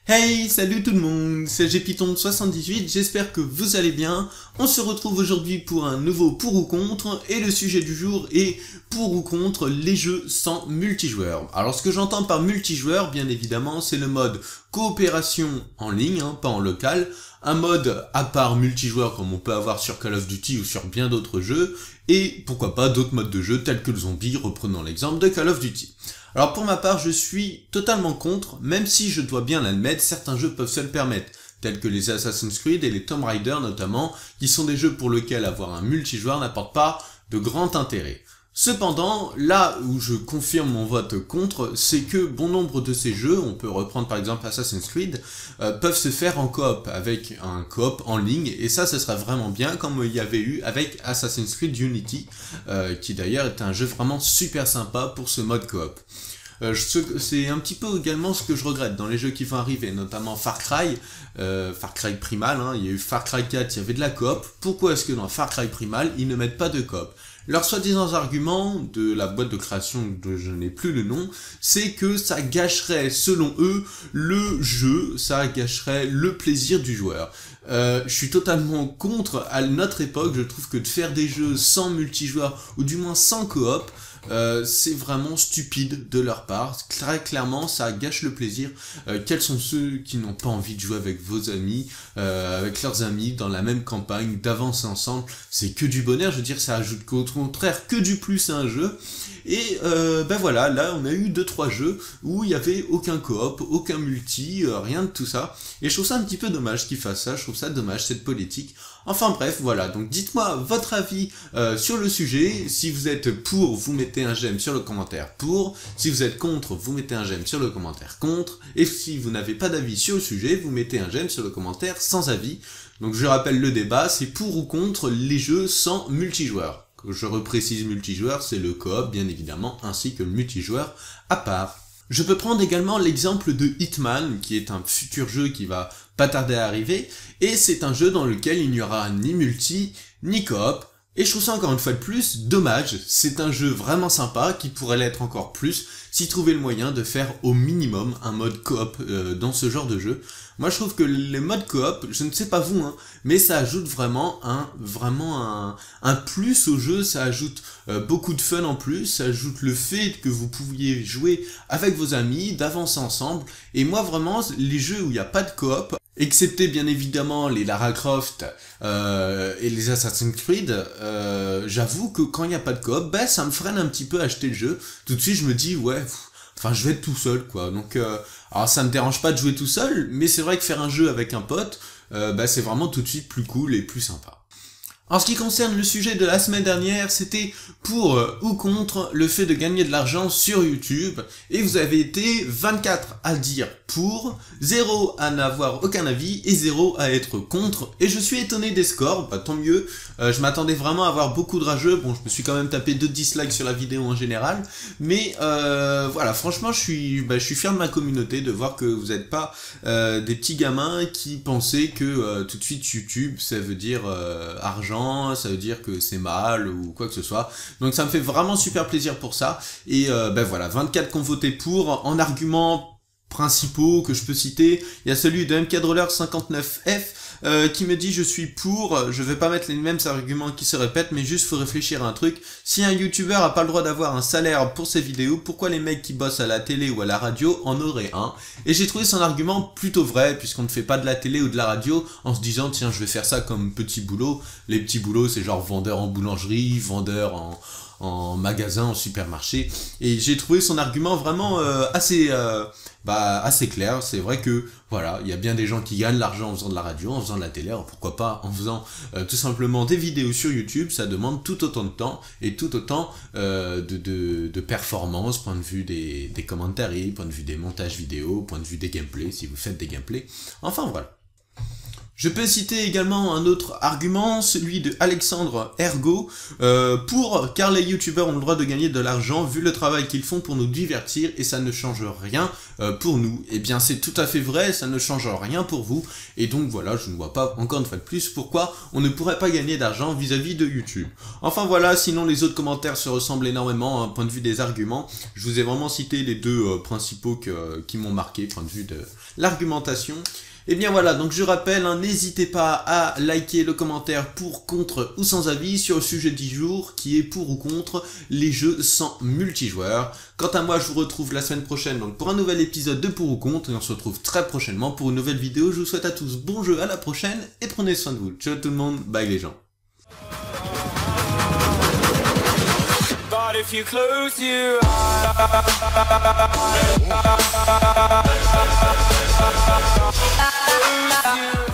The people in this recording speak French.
Hey, salut tout le monde, c'est GPython78, j'espère que vous allez bien. On se retrouve aujourd'hui pour un nouveau pour ou contre, et le sujet du jour est pour ou contre les jeux sans multijoueur. Alors ce que j'entends par multijoueur, bien évidemment, c'est le mode coopération en ligne, pas en local, un mode à part multijoueur comme on peut avoir sur Call of Duty ou sur bien d'autres jeux, et pourquoi pas d'autres modes de jeu tels que le zombie, reprenons l'exemple de Call of Duty. Alors pour ma part, je suis totalement contre, même si je dois bien l'admettre, certains jeux peuvent se le permettre, tels que les Assassin's Creed et les Tomb Raider notamment, qui sont des jeux pour lesquels avoir un multijoueur n'apporte pas de grand intérêt. Cependant, là où je confirme mon vote contre, c'est que bon nombre de ces jeux, on peut reprendre par exemple Assassin's Creed, peuvent se faire en coop, avec un coop en ligne, et ça ce serait vraiment bien, comme il y avait eu avec Assassin's Creed Unity, qui d'ailleurs est un jeu vraiment super sympa pour ce mode coop. C'est un petit peu également ce que je regrette dans les jeux qui vont arriver, notamment Far Cry Primal, il y a eu Far Cry 4, il y avait de la coop. Pourquoi est-ce que dans Far Cry Primal, ils ne mettent pas de coop? Leur soi-disant argument de la boîte de création, de je n'ai plus le nom, c'est que ça gâcherait, selon eux, le jeu, ça gâcherait le plaisir du joueur. Je suis totalement contre. À notre époque, je trouve que de faire des jeux sans multijoueur, ou du moins sans coop, c'est vraiment stupide de leur part. Très clairement, ça gâche le plaisir. Quels sont ceux qui n'ont pas envie de jouer avec vos amis, avec leurs amis, dans la même campagne, d'avancer ensemble? C'est que du bonheur, je veux dire, ça ajoute au contraire que du plus à un jeu. Et ben voilà, là on a eu 2-3 jeux où il n'y avait aucun coop, aucun multi, rien de tout ça. Et je trouve ça un petit peu dommage qu'ils fassent ça, je trouve ça dommage, cette politique. Enfin bref, voilà, donc dites-moi votre avis sur le sujet. Si vous êtes pour, vous mettez un j'aime sur le commentaire pour. Si vous êtes contre, vous mettez un j'aime sur le commentaire contre. Et si vous n'avez pas d'avis sur le sujet, vous mettez un j'aime sur le commentaire sans avis. Donc je rappelle le débat, c'est pour ou contre les jeux sans multijoueur. Je reprécise multijoueur, c'est le coop bien évidemment, ainsi que le multijoueur à part. Je peux prendre également l'exemple de Hitman, qui est un futur jeu qui va pas tarder à arriver, et c'est un jeu dans lequel il n'y aura ni multi, ni coop, et je trouve ça encore une fois de plus dommage. C'est un jeu vraiment sympa, qui pourrait l'être encore plus, s'il trouvait le moyen de faire au minimum un mode coop dans ce genre de jeu. Moi je trouve que les modes coop, je ne sais pas vous, mais ça ajoute vraiment un plus au jeu, ça ajoute beaucoup de fun en plus, ça ajoute le fait que vous pouviez jouer avec vos amis, d'avancer ensemble, et moi vraiment, les jeux où il n'y a pas de coop, excepté bien évidemment les Lara Croft et les Assassin's Creed, j'avoue que quand il n'y a pas de coop, ça me freine un petit peu à acheter le jeu. Tout de suite je me dis ouais, enfin je vais être tout seul quoi, donc alors ça me dérange pas de jouer tout seul, mais c'est vrai que faire un jeu avec un pote, c'est vraiment tout de suite plus cool et plus sympa. En ce qui concerne le sujet de la semaine dernière, c'était pour ou contre le fait de gagner de l'argent sur YouTube, et vous avez été 24 à dire pour, 0 à n'avoir aucun avis, et 0 à être contre, et je suis étonné des scores, tant mieux, je m'attendais vraiment à avoir beaucoup de rageux, bon je me suis quand même tapé 2 dislikes sur la vidéo en général, mais voilà, franchement je suis fier de ma communauté, de voir que vous n'êtes pas des petits gamins qui pensaient que tout de suite YouTube ça veut dire argent, ça veut dire que c'est mal ou quoi que ce soit. Donc ça me fait vraiment super plaisir pour ça. Et voilà, 24 qui ont voté pour. En arguments principaux que je peux citer, il y a celui de MKDroller59F qui me dit je suis pour, je vais pas mettre les mêmes arguments qui se répètent, mais juste faut réfléchir à un truc. Si un youtubeur a pas le droit d'avoir un salaire pour ses vidéos, pourquoi les mecs qui bossent à la télé ou à la radio en auraient un? Et j'ai trouvé son argument plutôt vrai, puisqu'on ne fait pas de la télé ou de la radio en se disant tiens je vais faire ça comme petit boulot. Les petits boulots c'est genre vendeur en boulangerie, vendeur en magasin, en supermarché, et j'ai trouvé son argument vraiment assez clair. C'est vrai que voilà, il y a bien des gens qui gagnent l'argent en faisant de la radio, en faisant de la télé, alors pourquoi pas en faisant tout simplement des vidéos sur YouTube. Ça demande tout autant de temps et tout autant de performance, point de vue des commentaires, point de vue des montages vidéo, point de vue des gameplays, si vous faites des gameplays, enfin voilà. Je peux citer également un autre argument, celui de Alexandre Ergo, car les youtubeurs ont le droit de gagner de l'argent vu le travail qu'ils font pour nous divertir et ça ne change rien pour nous. Eh bien c'est tout à fait vrai, ça ne change rien pour vous, et donc voilà, je ne vois pas encore une fois de plus pourquoi on ne pourrait pas gagner d'argent vis-à-vis de YouTube. Enfin voilà, sinon les autres commentaires se ressemblent énormément, hein, point de vue des arguments. Je vous ai vraiment cité les deux principaux qui m'ont marqué, point de vue de l'argumentation. Et bien voilà, donc je rappelle, hein, n'hésitez pas à liker le commentaire pour, contre ou sans avis sur le sujet du jour qui est pour ou contre les jeux sans multijoueur. Quant à moi, je vous retrouve la semaine prochaine donc pour un nouvel épisode de pour ou contre et on se retrouve très prochainement pour une nouvelle vidéo. Je vous souhaite à tous bon jeu, à la prochaine et prenez soin de vous. Ciao tout le monde, bye les gens. If you close your eyes